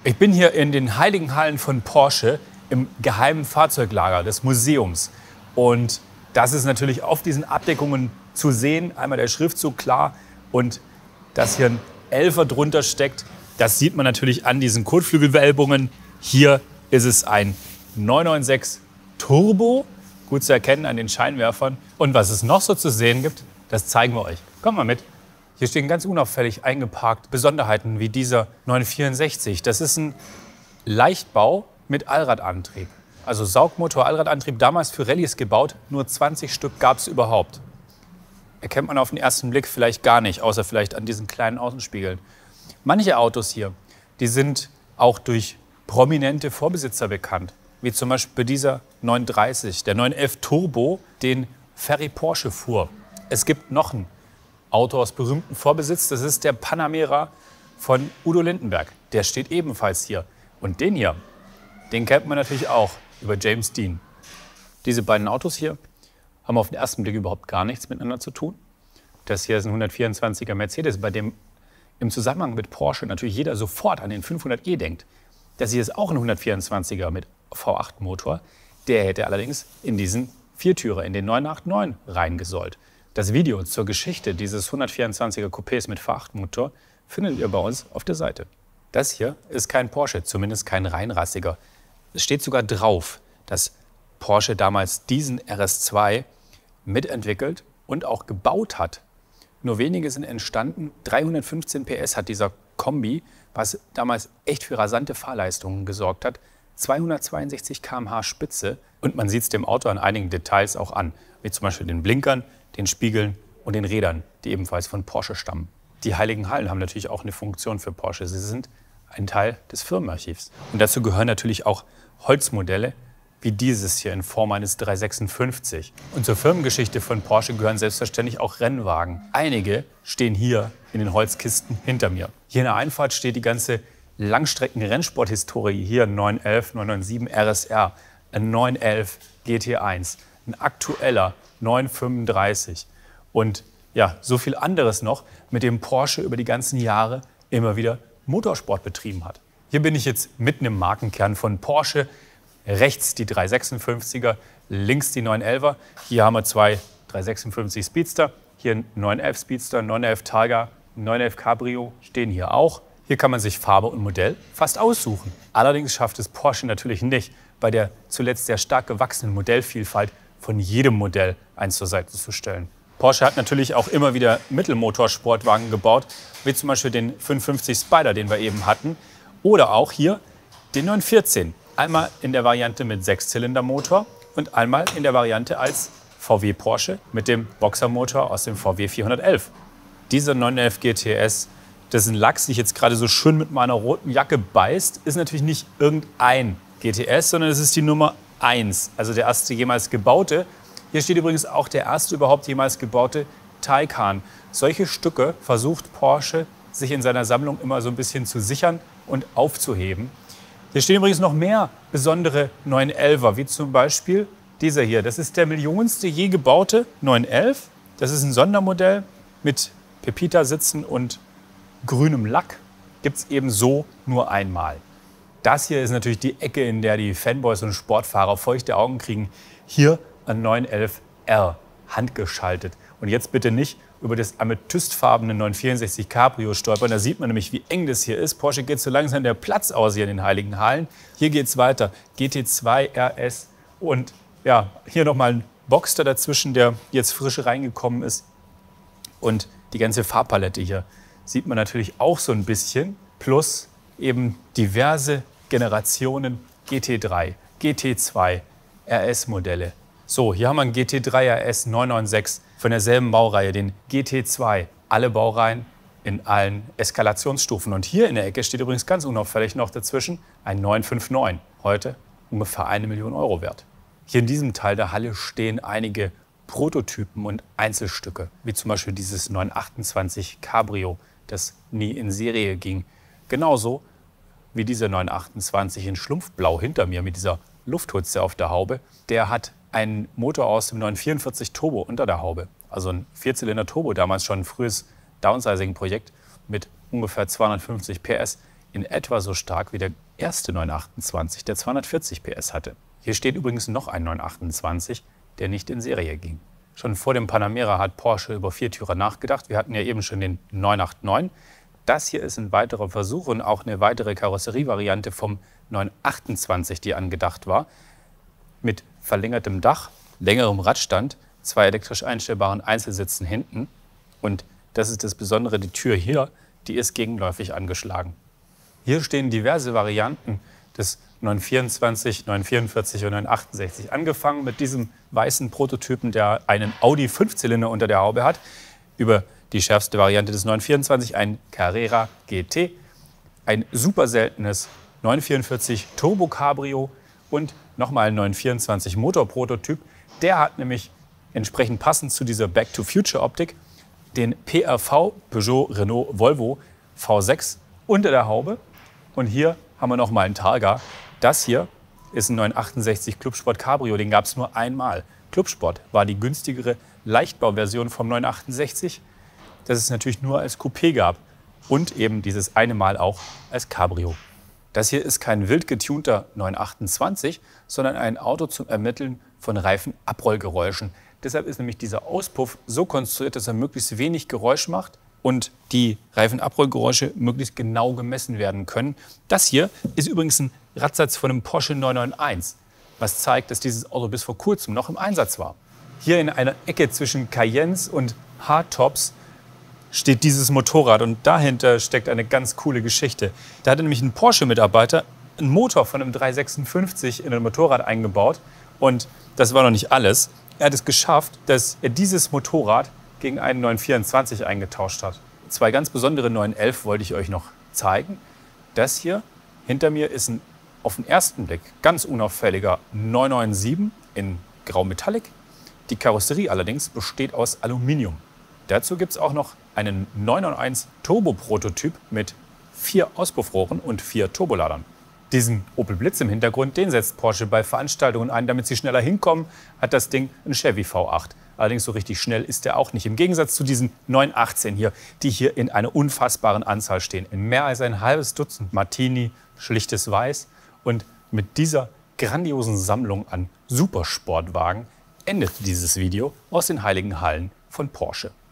Ich bin hier in den heiligen Hallen von Porsche im geheimen Fahrzeuglager des Museums. Und das ist natürlich auf diesen Abdeckungen zu sehen. Einmal der Schriftzug klar und dass hier ein 11er drunter steckt. Das sieht man natürlich an diesen Kotflügelwölbungen. Hier ist es ein 996 Turbo, gut zu erkennen an den Scheinwerfern. Und was es noch so zu sehen gibt, das zeigen wir euch. Kommt mal mit. Hier stehen ganz unauffällig eingeparkt Besonderheiten wie dieser 964. Das ist ein Leichtbau mit Allradantrieb. Also Saugmotor, Allradantrieb, damals für Rallyes gebaut. Nur 20 Stück gab es überhaupt. Erkennt man auf den ersten Blick vielleicht gar nicht, außer vielleicht an diesen kleinen Außenspiegeln. Manche Autos hier, die sind auch durch prominente Vorbesitzer bekannt. Wie zum Beispiel dieser 930, der 911 Turbo, den Ferry Porsche fuhr. Es gibt noch ein Auto aus berühmtem Vorbesitz, das ist der Panamera von Udo Lindenberg. Der steht ebenfalls hier. Und den hier, den kennt man natürlich auch über James Dean. Diese beiden Autos hier haben auf den ersten Blick überhaupt gar nichts miteinander zu tun. Das hier ist ein 124er Mercedes, bei dem im Zusammenhang mit Porsche natürlich jeder sofort an den 500e denkt. Das hier ist auch ein 124er mit V8-Motor. Der hätte allerdings in diesen Viertürer, in den 989 reingesollt. Das Video zur Geschichte dieses 124er Coupés mit V8-Motor findet ihr bei uns auf der Seite. Das hier ist kein Porsche, zumindest kein reinrassiger. Es steht sogar drauf, dass Porsche damals diesen RS2 mitentwickelt und auch gebaut hat. Nur wenige sind entstanden. 315 PS hat dieser Kombi, was damals echt für rasante Fahrleistungen gesorgt hat. 262 km/h Spitze und man sieht es dem Auto an einigen Details auch an, wie zum Beispiel den Blinkern, den Spiegeln und den Rädern, die ebenfalls von Porsche stammen. Die heiligen Hallen haben natürlich auch eine Funktion für Porsche. Sie sind ein Teil des Firmenarchivs. Und dazu gehören natürlich auch Holzmodelle, wie dieses hier in Form eines 356. Und zur Firmengeschichte von Porsche gehören selbstverständlich auch Rennwagen. Einige stehen hier in den Holzkisten hinter mir. Hier in der Einfahrt steht die ganze Langstrecken-Rennsport-Historie. Hier ein 911, 997 RSR, ein 911 GT1, ein aktueller 935 und ja, so viel anderes noch, mit dem Porsche über die ganzen Jahre immer wieder Motorsport betrieben hat. Hier bin ich jetzt mitten im Markenkern von Porsche. Rechts die 356er, links die 911er. Hier haben wir zwei 356 Speedster, hier ein 911 Speedster, 911 Targa, 911 Cabrio stehen hier auch. Hier kann man sich Farbe und Modell fast aussuchen. Allerdings schafft es Porsche natürlich nicht, bei der zuletzt sehr stark gewachsenen Modellvielfalt von jedem Modell eins zur Seite zu stellen. Porsche hat natürlich auch immer wieder Mittelmotorsportwagen gebaut, wie zum Beispiel den 550 Spider, den wir eben hatten, oder auch hier den 914. Einmal in der Variante mit 6-Zylinder-Motor und einmal in der Variante als VW Porsche mit dem Boxermotor aus dem VW 411. Dieser 911 GTS, dessen Lack sich jetzt gerade so schön mit meiner roten Jacke beißt, ist natürlich nicht irgendein GTS, sondern es ist die Nummer 1, also der erste jemals gebaute. Hier steht übrigens auch der erste überhaupt jemals gebaute Taycan. Solche Stücke versucht Porsche, sich in seiner Sammlung immer so ein bisschen zu sichern und aufzuheben. Hier stehen übrigens noch mehr besondere 911er, wie zum Beispiel dieser hier. Das ist der millionenste je gebaute 911. Das ist ein Sondermodell mit Pepita-Sitzen und grünem Lack. Gibt es eben so nur einmal. Das hier ist natürlich die Ecke, in der die Fanboys und Sportfahrer feuchte Augen kriegen. Hier ein 911R, handgeschaltet. Und jetzt bitte nicht über das amethystfarbene 964 Cabrio stolpern. Da sieht man nämlich, wie eng das hier ist. Porsche geht so langsam der Platz aus hier in den heiligen Hallen. Hier geht es weiter. GT2 RS und ja, hier nochmal ein Boxster dazwischen, der jetzt frisch reingekommen ist. Und die ganze Farbpalette hier sieht man natürlich auch so ein bisschen. Plus eben diverse Generationen GT3, GT2, RS-Modelle. So, hier haben wir einen GT3 RS 996 von derselben Baureihe, den GT2. Alle Baureihen in allen Eskalationsstufen. Und hier in der Ecke steht übrigens ganz unauffällig noch dazwischen ein 959. Heute ungefähr 1 Million Euro wert. Hier in diesem Teil der Halle stehen einige Prototypen und Einzelstücke, wie zum Beispiel dieses 928 Cabrio, das nie in Serie ging. Genauso wie dieser 928 in Schlumpfblau hinter mir mit dieser Lufthutze auf der Haube. Der hat einen Motor aus dem 944 Turbo unter der Haube. Also ein Vierzylinder Turbo, damals schon ein frühes Downsizing-Projekt mit ungefähr 250 PS in etwa so stark wie der erste 928, der 240 PS hatte. Hier steht übrigens noch ein 928, der nicht in Serie ging. Schon vor dem Panamera hat Porsche über Viertürer nachgedacht. Wir hatten ja eben schon den 989. Das hier ist ein weiterer Versuch und auch eine weitere Karosserievariante vom 928, die angedacht war. Mit verlängertem Dach, längerem Radstand, 2 elektrisch einstellbaren Einzelsitzen hinten. Und das ist das Besondere, die Tür hier, die ist gegenläufig angeschlagen. Hier stehen diverse Varianten des 924, 944 und 968. Angefangen mit diesem weißen Prototypen, der einen Audi 5-Zylinder unter der Haube hat, über die schärfste Variante des 924, ein Carrera GT, ein super seltenes 944 Turbo Cabrio und nochmal ein 924 Motorprototyp. Der hat nämlich entsprechend passend zu dieser Back-to-Future-Optik den PRV Peugeot Renault Volvo V6 unter der Haube. Und hier haben wir noch mal einen Targa. Das hier ist ein 968 Clubsport Cabrio, den gab es nur einmal. Clubsport war die günstigere Leichtbauversion vom 968, das es natürlich nur als Coupé gab und eben dieses eine Mal auch als Cabrio. Das hier ist kein wild getunter 928, sondern ein Auto zum Ermitteln von Reifenabrollgeräuschen. Deshalb ist nämlich dieser Auspuff so konstruiert, dass er möglichst wenig Geräusch macht und die Reifenabrollgeräusche möglichst genau gemessen werden können. Das hier ist übrigens ein Radsatz von einem Porsche 991, was zeigt, dass dieses Auto bis vor kurzem noch im Einsatz war. Hier in einer Ecke zwischen Cayennes und Hardtops steht dieses Motorrad und dahinter steckt eine ganz coole Geschichte. Da hatte nämlich ein Porsche-Mitarbeiter einen Motor von einem 356 in ein Motorrad eingebaut und das war noch nicht alles. Er hat es geschafft, dass er dieses Motorrad gegen einen 924 eingetauscht hat. 2 ganz besondere 911 wollte ich euch noch zeigen. Das hier hinter mir ist ein auf den ersten Blick ganz unauffälliger 997 in Grau Metallic. Die Karosserie allerdings besteht aus Aluminium. Dazu gibt es auch noch einen 991 Turbo-Prototyp mit 4 Auspuffrohren und 4 Turboladern. Diesen Opel Blitz im Hintergrund, den setzt Porsche bei Veranstaltungen ein. Damit sie schneller hinkommen, hat das Ding einen Chevy V8. Allerdings so richtig schnell ist der auch nicht. Im Gegensatz zu diesen 918 hier, die hier in einer unfassbaren Anzahl stehen. In mehr als ein halbes Dutzend Martini, schlichtes Weiß. Und mit dieser grandiosen Sammlung an Supersportwagen endet dieses Video aus den heiligen Hallen von Porsche.